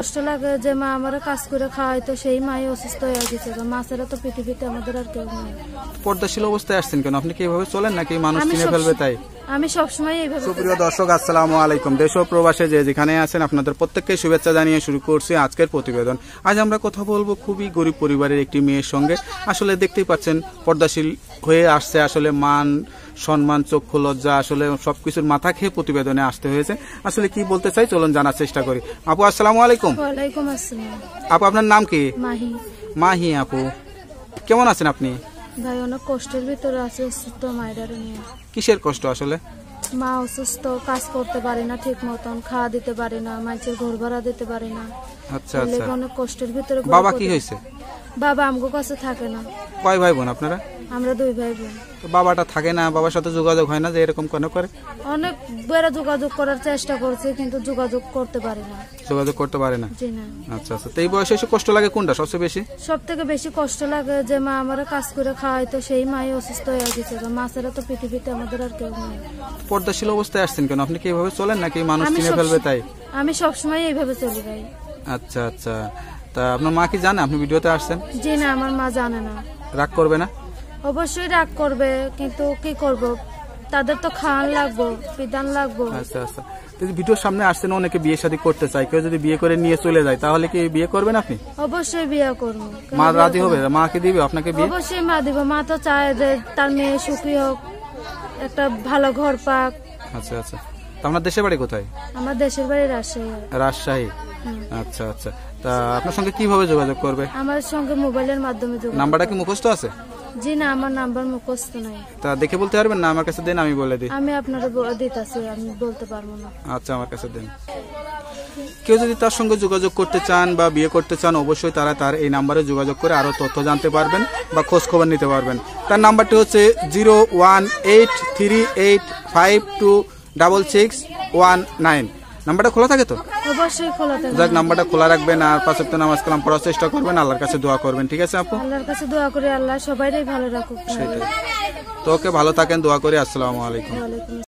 কষ্ট লাগে যে মা আমরা কাজ করে খাওয়াই, তো সেই মাই অসুস্থ হয়ে গেছে। মাছেরা তো পৃথিবীতে আমাদের আর কেউ নেই। পর্দাশীল অবস্থায় আসছেন কেন? আপনি কি এইভাবে চলেন নাকি মানুষ চিনে ফেলবে তাই? আমি সবসময় এইভাবে। সুপ্রিয় দর্শক, আসসালামু আলাইকুম। দেশ ও প্রবাসে যে যেখানে আছেন আপনাদের প্রত্যেককে শুভেচ্ছা জানিয়ে শুরু করছি আজকের প্রতিবেদন। আজ আমরা কথা বলবো খুবই গরিব পরিবারের একটি মেয়ের সঙ্গে। আসলে দেখতেই পাচ্ছেন পর্দাশীল হয়ে আসছে, আসলে মান সম্মান চক্ষু লজ্জা আসলে সবকিছুর মাথা খেয়ে প্রতিবেদনে আসতে হয়েছে। আসলে কি বলতে চাই চলুন জানার চেষ্টা করি। আপু আসসালামু আলাইকুম। ওয়ালাইকুম আসসালাম। আপু আপনার নাম কি? মাহি। মাহি আপু, কেমন আছেন আপনি? ভাই অনেক কষ্টের ভিতরে আছে, অসুস্থ মায়ের নিয়ে। কিসের কষ্ট আসলে? মা অসুস্থ, কাজ করতে পারে না ঠিক মতন, খাওয়া দিতে পারে না, মাছের ঘর ভাড়া দিতে পারে না। আচ্ছা আচ্ছা। অনেক কষ্টের ভিতরে। বাবা কি হয়েছে? বাবা আমগো কাছে থাকে না। কয় ভাই বোন আপনারা? আমরা 2 ভাই বোন। তো বাবাটা থাকে না, বাবার সাথে যোগাযোগ হয় না যে এরকম কেন করে? অনেক বেড়া যোগাযোগ করার চেষ্টা করছে কিন্তু যোগাযোগ করতে পারে না। যোগাযোগ করতে পারে না? জি না। আচ্ছা আচ্ছা। তো এই বয়সে এসে কষ্ট লাগে কোনটা সবচেয়ে বেশি? সব থেকে বেশি কষ্ট লাগে যে মা আমরা কাজ করে খাওয়াই, তো সেই মাই অসুস্থ হয়ে গেছে। মাছেরা তো পৃথিবীতে আমাদের আর কেউ নেই। পর্দাশীল অবস্থায় আসছেন কেন? আপনি কি এইভাবে চলেন নাকি মানুষ চিনে ফেলবে তাই? আমি সবসময় এইভাবে চলি ভাই। আচ্ছা আচ্ছা। তা আপনার মা কি জানে আপনি ভিডিওতে আসছেন? জি না, আমার মা জানে না। রাগ করবে না? অবশ্যই রাগ করবে, কিন্তু কি করব, তাদের তো খাওয়ান লাগবো, বিধান লাগবো। আচ্ছা আচ্ছা। ভিডিওর সামনে আসছেন, অনেকে বিয়ে শাদী করতে চায়, কেউ যদি বিয়ে করে নিয়ে চলে যায় তাহলে কি বিয়ে করবেন আপনি? অবশ্যই বিয়ে করবো। মা রাজি হবে? মা কি দিবে আপনাকে বিয়ে? অবশ্যই মা দিব। মা তো চায় যে তার মেয়ে সুখী হোক, একটা ভালো ঘর পাক। আচ্ছা আচ্ছা। তো আপনার দেশের বাড়ি কোথায়? আমার দেশের বাড়ি রাজশাহী। রাজশাহী। আচ্ছা আচ্ছা। তা আপনার সঙ্গে কিভাবে যোগাযোগ করবে? আমার সঙ্গে মোবাইলের মাধ্যমে যোগাযোগ। নাম্বারটা কি মুখস্থ আছে? জি না, আমার নাম্বার মুখস্থ নাই। তা দেখে বলতে পারবেন না? আমার কাছে দেন, আমি বলে দিই। আমি আপনারা দিতেছি, আমি বলতে পারবো না। আচ্ছা, আমার কাছে দেন। কেউ যদি তার সঙ্গে যোগাযোগ করতে চান বা বিয়ে করতে চান অবশ্যই তারা তার এই নাম্বারে যোগাযোগ করে আরো তথ্য জানতে পারবেন বা খোঁজ খবর নিতে পারবেন। তার নাম্বারটি হচ্ছে 01838526619। নাম্বারটা খোলা থাকে তো? অবশ্যই খোলা থাকে। যাক, নাম্বারটা খোলা রাখবেন আর 5 ওয়াক্ত নামাজ কালাম পড়ার চেষ্টা করবেন, আল্লাহর কাছে দোয়া করবেন। ঠিক আছে আপু? আল্লাহর কাছে দোয়া করি আল্লাহ সবাইকে ভালো রাখুক। সেটাই তো। ওকে, ভালো থাকেন, দোয়া করি। আসসালামু আলাইকুম।